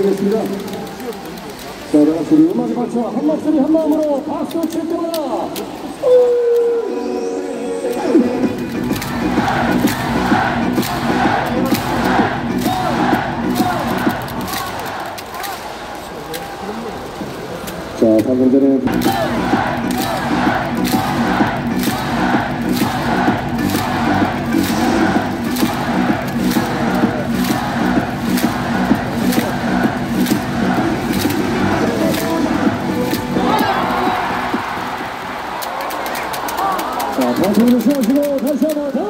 감사하겠습니다. 자, 여러분 우리 음악에 맞춰 한 목소리 한 마음으로 박수 칠 때마다 자, 방금 전에 방송을 수고하시고 다시 한번